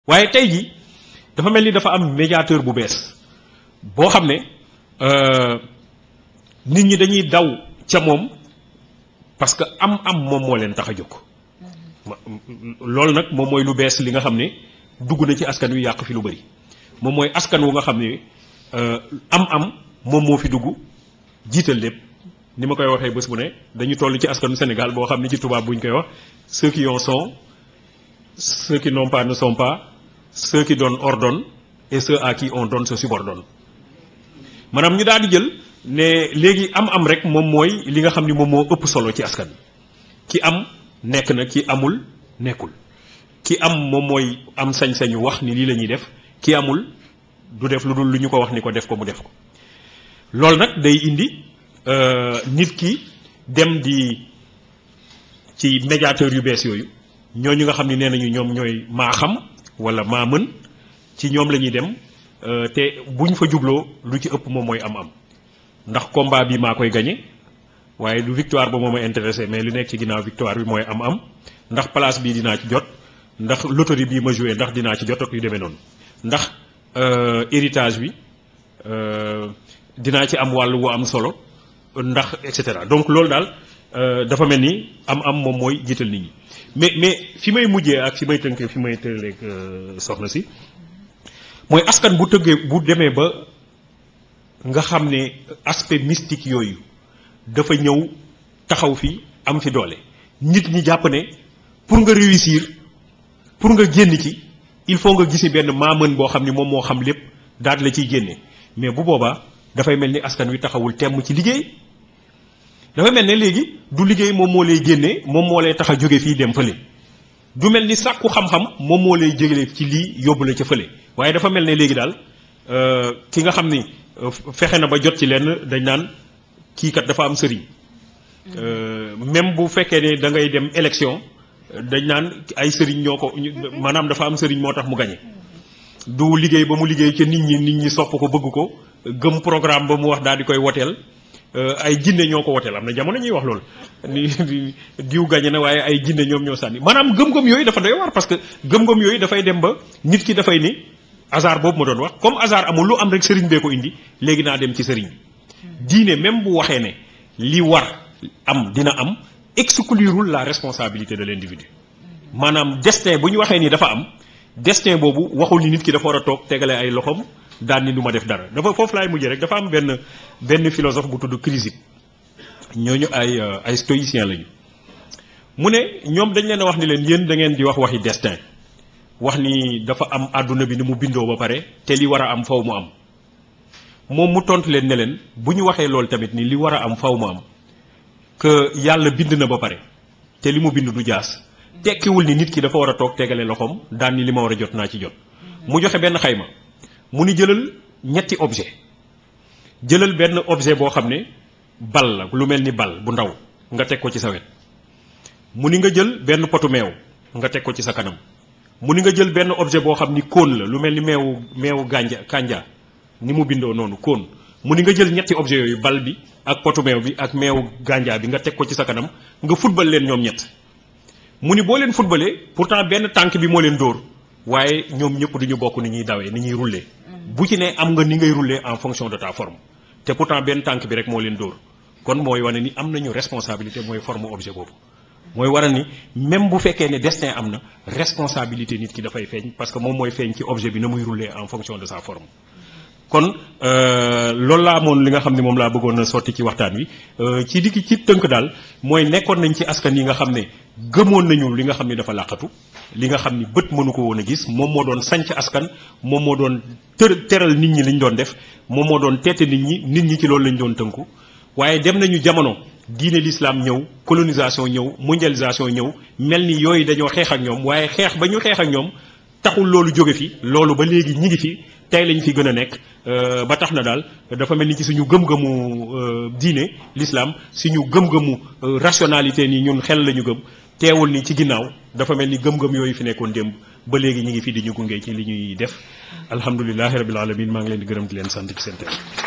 waaye tey ji dafa mel ni dafa am médiateur bu bees boo xam ne nit ñi dañuy daw ca moom parce que am moom moo leen tax a jóg loolu nag moom mooy lu bees li nga xam ne dugg na ci askan wi yàq fi lu bëri moom mooy askan wu nga xam ne am moom moo fi dugg jiital lépp ni ma koy waxee bés bu ne dañu toll ci askanu Sénégal boo xam ne ci tubaab bu ñu koy wax ceux qui en sont ceux qui n'ont pas ne sont pas ceux qui donnent ordonnent et ceux à qui on donne se subordonnent maanaam ñu daal di jël ne léegi am rek moom mooy li nga xam ni moom moo ëpp solo ci askan ki am nekk na ki amul nekkul ki am moom mooy am sañ-sañu wax ni lii la ñuy def ki amul du def lu dul lu ñu ko wax ni ko def ko mu def ko loolu nag day indi nit ki dem di ci médiateur yu bees yooyu ñooñu nga xam ni nee nañu ñoom ñooy maa xam wala maa mën ci ñoom la ñuy dem te buñ fa jubloo lu ci ëpp moom mooy am ndax combat bi maa koy gagné waaye du victoire ba moo ma intéressé mais lu nekk ci ginnaaw victoire bi mooy am ndax place bii dinaa ci jot ndax loterie bii ma joué ndax dinaa ci jot ak yu demee noonu ndax héritage bi dinaa ci am wàll wu am solo ndax et cetera donc loolu daal dafa mel ni am moom mooy jiital nit ñi mais fi may mujjee ak fi may tënkee fi may tëleeg soxna si mooy askan bu tëggee bu demee ba nga xam ne aspect mystique yooyu dafa ñëw taxaw fi am fi doole nit ñi jàpp ne pour nga réussir pour nga génn ci il faut nga gisi benn maamën boo xam ni moom moo xam lépp daal la ciy génne mais bu boobaa dafay mel ni askan wi taxawul temm ci liggéey dafa mel ne léegi du liggéey moom moo lay génne moom moo lay tax a jóge fii dem fële du mel ni sàkku xam-xam moom moo lay jégale ci lii yóbbu la ca fële waaye dafa mel ne léegi daal ki nga xam ni fexe na ba jot ci lenn dañ naan kii kat dafa am sëriñ même bu fekkee ne da ngay dem élection dañ naan ay sëriñ ñoo ko maanaam dafa am sëriñ moo tax mu gañe du liggéey ba mu liggéey ca nit ñi sopp ko bëgg ko gëm programme ba mu wax daal di koy woteel ay jinne ñoo ko woteel am na jamono ñuy wax loolu ni diw gañe na waaye ay jinne ñoom ñoo sànni maanaam gëm-gëm yooyu dafa doy waar parce que gëm-gëm yooyu dafay dem ba nit ki dafay ni hasard boobu ma doon wax comme hasard amul lu am rek sëriñ bee ko indi léegi naa dem ci sëriñ diine même bu waxee ne li war am dina am exclurul la responsabilité de l'individu maanaam destin bu ñu waxee ni dafa am destin boobu waxul ni nit ki dafa war a toog tegale ay loxoom daan ni du ma def dara dafa foofu laay mujjee rek dafa am benn philosophe bu tudd Chrysippe ñooñu ay stoïcien lañu mu ne ñoom dañ leen a wax ni leen yéen da ngeen di waxi destin wax ni dafa am àdduna bi ni mu bindoo ba pare te li war a am faw mu am moom mu tontu leen ne leen bu ñu waxee loolu tamit ni li war a am faw mu am que yàlla bind na ba pare te li mu bind du jaas tekkiwul ni nit ki dafa war a toog tegale loxoom daan ni li ma war a jot naa ci jot mu joxe benn xayma mu ni jëlal ñetti objet jëlal benn objet boo xam ne bal la lu mel ni bal bu ndaw nga teg ko ci sa wet mu ni nga jël benn potu meew nga teg ko ci sa kanam mu ni nga jël benn objet boo xam ni kóon la lu mel ni meewu kànja ni mu bindoo noonu kóon mu ni nga jël ñetti objet yooyu bal bi ak potu meew bi ak meewu gànjaa bi nga teg ko ci sa kanam nga football leen ñoom ñett mu ni boo leen footballee pourtant benn tànk bi moo leen dóor waaye ñoom ñëpp duñu bokk ni ñuy dawee ni ñuy rouler bu ci ne am nga ni ngay rouler en fonction de ta forme te pourtant benn tànk bi rek moo leen dóor kon mooy wane ni am nañu responsabilité mooy forme objet boobu mooy waral ni même bu fekkee ne destin am na responsabilité nit ki dafay feeñ parce que moom mooy feeñ ci objet bi na muy rouler en fonction de sa forme kon loolu laa amoon li nga xam ne moom laa bëggoon a sotti ci waxtaan wi ci digg ci tënk daal mooy nekkoon nañ ci askan yi nga xam ne gëmoon nañu li nga xam ne dafa làqatu li nga xam ni bët mënu ko woon a gis moom moo doon sanc askan moom moo doon teral nit ñi liñ doon def moom moo doon teete nit ñi ci loolu lañ doon tënku waaye dem nañu jamono diine l'islam ñëw colonisation ñëw mondialisation ñëw mel ni yooyu dañoo xeex ak ñoom waaye xeex ba ñu xeex ak ñoom taxul loolu jóge fi loolu ba léegi ñi ngi fi tey lañ fi gën a nekk ba tax na daal dafa mel ni ci suñu gëm-gëmu diine l'islam suñu gëm-gëmu rationalité ni ñun xel la ñu gëm teewul ni ci ginnaaw dafa mel ni gëm-gëm yooyu fi nekkoon démb ba léegi ñi ngi fi di ñu gunge ci li ñuy def alhamdulilahi rabbil alamin maa ngi leen di gërëm di leen sant ci seen teew